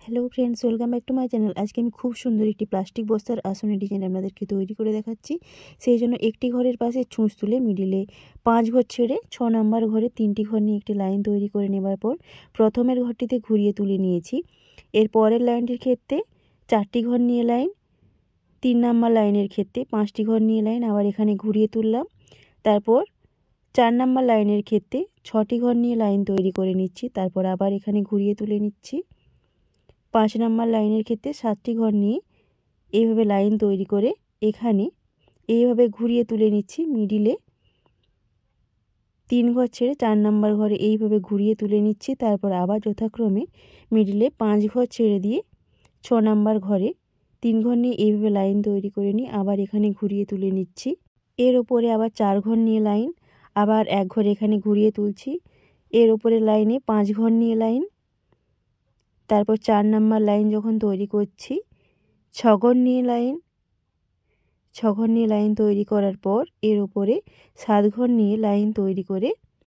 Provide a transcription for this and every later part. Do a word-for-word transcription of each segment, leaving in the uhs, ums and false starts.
Hello friends, welcome back to my channel. আজকে আমি খুব সুন্দর একটি প্লাস্টিক বস্তার আসনের ডিজাইন আপনাদেরকে তৈরি করে দেখাচ্ছি। সেই জন্য একটি ঘরের পাশে ছুঁচ তুলে মিডিলে পাঁচ ঘর ছেড়ে ছ নাম্বার ঘরে তিনটি ঘর নিয়ে একটি লাইন তৈরি করে নেবার পর প্রথমের ঘরটিতে ঘুরিয়ে তুলে নিয়েছি। এর পরের লাইনটির ক্ষেত্রে চারটি ঘর নিয়ে লাইন, তিন নাম্বার লাইনের ক্ষেত্রে পাঁচটি ঘর নিয়ে লাইন আবার এখানে ঘুরিয়ে তুললাম। তারপর চার নাম্বার লাইনের ক্ষেত্রে ছটি ঘর নিয়ে লাইন তৈরি করে নিচ্ছি, তারপর আবার এখানে ঘুরিয়ে তুলে নিচ্ছি। পাঁচ নাম্বার লাইনের ক্ষেত্রে সাতটি ঘর নিয়ে এইভাবে লাইন তৈরি করে এখানে এইভাবে ঘুরিয়ে তুলে নিচ্ছি। মিডিলে তিন ঘর ছেড়ে চার নাম্বার ঘরে এইভাবে ঘুরিয়ে তুলে নিচ্ছি। তারপর আবার যথাক্রমে মিডিলে পাঁচ ঘর ছেড়ে দিয়ে ছ নাম্বার ঘরে তিন ঘর নিয়ে এইভাবে লাইন তৈরি করে নিয়ে আবার এখানে ঘুরিয়ে তুলে নিচ্ছি। এর ওপরে আবার চার ঘর নিয়ে লাইন, আবার এক ঘর এখানে ঘুরিয়ে তুলছি। এর ওপরে লাইনে পাঁচ ঘর নিয়ে লাইন, তারপর চার নাম্বার লাইন যখন তৈরি করছি ছ ঘর নিয়ে লাইন, ছ ঘর নিয়ে লাইন তৈরি করার পর এর ওপরে সাত ঘর নিয়ে লাইন তৈরি করে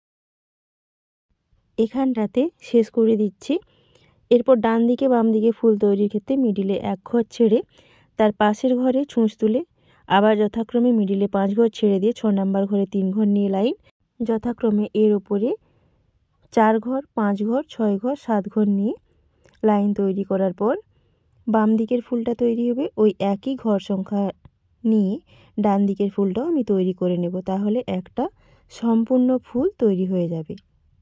এখানটাতে শেষ করে দিচ্ছি। এরপর ডান দিকে বাম দিকে ফুল তৈরির ক্ষেত্রে মিডিলে এক ঘর ছেড়ে তার পাশের ঘরে ছুঁচ তুলে আবার যথাক্রমে মিডিলে পাঁচ ঘর ছেড়ে দিয়ে ছ নাম্বার ঘরে তিন ঘর নিয়ে লাইন, যথাক্রমে এর ওপরে চার ঘর, পাঁচ ঘর, ছয় ঘর, সাত ঘর নিয়ে লাইন তৈরি করার পর বাম দিকের ফুলটা তৈরি হবে ওই একই ঘর সংখ্যা নিয়ে ডান দিকের ফুলটাও আমি তৈরি করে নেব, তাহলে একটা সম্পূর্ণ ফুল তৈরি হয়ে যাবে।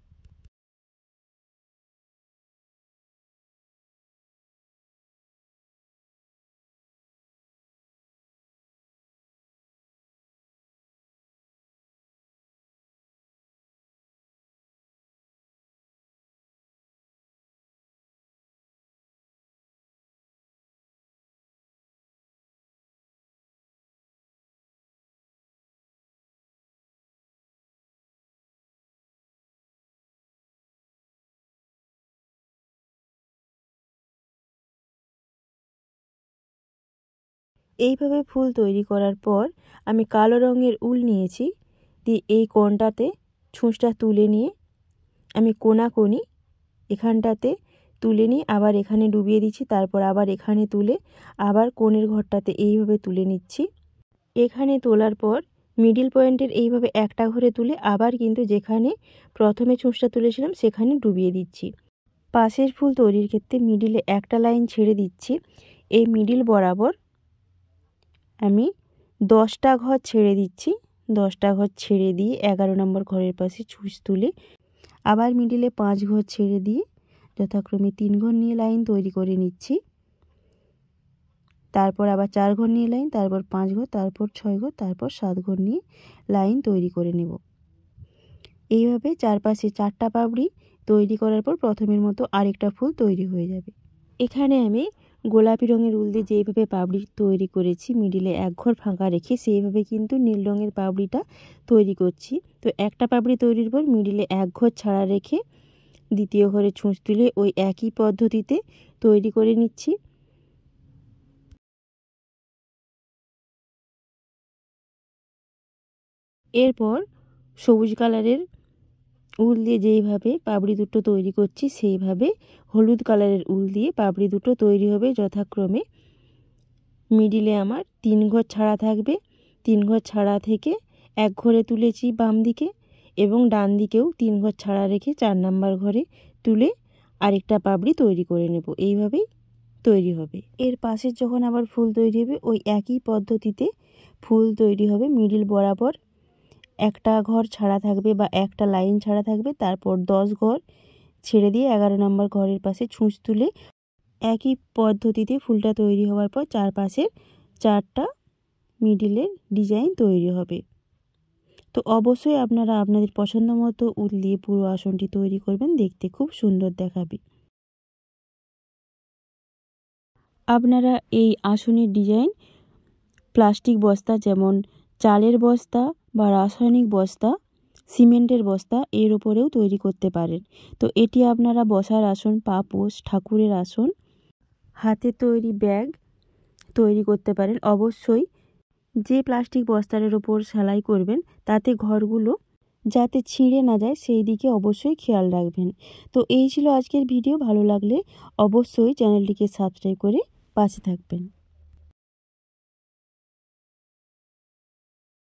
এইভাবে ফুল তৈরি করার পর আমি কালো রঙের উল নিয়েছি, দিয়ে এই কোণটাতে ছুঁচটা তুলে নিয়ে আমি কোণাকোণি এখানটাতে তুলে নিয়ে আবার এখানে ডুবিয়ে দিচ্ছি। তারপর আবার এখানে তুলে আবার কোণের ঘরটাতে এইভাবে তুলে নিচ্ছি। এখানে তোলার পর মিডিল পয়েন্টের এইভাবে একটা ঘরে তুলে আবার কিন্তু যেখানে প্রথমে ছুঁচটা তুলেছিলাম সেখানে ডুবিয়ে দিচ্ছি। পাশের ফুল তৈরির ক্ষেত্রে মিডিলে একটা লাইন ছেড়ে দিচ্ছি। এই মিডিল বরাবর আমি দশটা ঘর ছেড়ে দিচ্ছি। দশটা ঘর ছেড়ে দিয়ে এগারো নম্বর ঘরের পাশে ছুঁচ তুলে আবার মিডিলে পাঁচ ঘর ছেড়ে দিয়ে যথাক্রমে তিন ঘর নিয়ে লাইন তৈরি করে নিচ্ছি। তারপর আবার চার ঘর নিয়ে লাইন, তারপর পাঁচ ঘর, তারপর ছয় ঘর, তারপর সাত ঘর নিয়ে লাইন তৈরি করে নেব। এইভাবে চারপাশে চারটা পাপড়ি তৈরি করার পর প্রথমের মতো আরেকটা ফুল তৈরি হয়ে যাবে। এখানে আমি গোলাপি রঙের উল দিয়ে যেইভাবে পাপড়ি তৈরি করেছি মিডিলে এক ঘর ফাঁকা রেখে, সেইভাবে কিন্তু নীল রঙের পাপড়িটা তৈরি করছি। তো একটা পাপড়ি তৈরির পর মিডিলে এক ঘর ছাড়া রেখে দ্বিতীয় ঘরে ছুঁচ তুলে ওই একই পদ্ধতিতে তৈরি করে নিচ্ছি। এরপর সবুজ কালারের উল দিয়ে যেইভাবে পাপড়ি দুটো তৈরি করছি সেইভাবে হলুদ কালারের উল দিয়ে পাপড়ি দুটো তৈরি হবে। যথাক্রমে মিডিলে আমার তিন ঘর ছাড়া থাকবে, তিন ঘর ছাড়া থেকে এক ঘরে তুলেছি বাম দিকে এবং ডান দিকেও তিন ঘর ছাড়া রেখে চার নাম্বার ঘরে তুলে আরেকটা পাপড়ি তৈরি করে নেব। এইভাবেই তৈরি হবে। এর পাশের যখন আবার ফুল তৈরি হবে ওই একই পদ্ধতিতে ফুল তৈরি হবে। মিডিল বরাবর একটা ঘর ছাড়া থাকবে বা একটা লাইন ছাড়া থাকবে, তারপর দশ ঘর ছেড়ে দিয়ে এগারো নম্বর ঘরের পাশে ছুঁচ তুলে একই পদ্ধতিতে ফুলটা তৈরি হওয়ার পর চারপাশের চারটা মিডিলের ডিজাইন তৈরি হবে। তো অবশ্যই আপনারা আপনাদের পছন্দ মতো উল দিয়ে পুরো আসনটি তৈরি করবেন, দেখতে খুব সুন্দর দেখাবে। আপনারা এই আসনের ডিজাইন প্লাস্টিক বস্তা যেমন চালের বস্তা বা রাসায়নিক বস্তা, সিমেন্টের বস্তা এর উপরেও তৈরি করতে পারেন। তো এটি আপনারা বসার আসন, পাপোশ, ঠাকুরের আসন, হাতে তৈরি ব্যাগ তৈরি করতে পারেন। অবশ্যই যে প্লাস্টিক বস্তার ওপর সেলাই করবেন তাতে ঘরগুলো যাতে ছিঁড়ে না যায় সেই দিকে অবশ্যই খেয়াল রাখবেন। তো এই ছিল আজকের ভিডিও। ভালো লাগলে অবশ্যই চ্যানেলটিকে সাবস্ক্রাইব করে পাশে থাকবেন।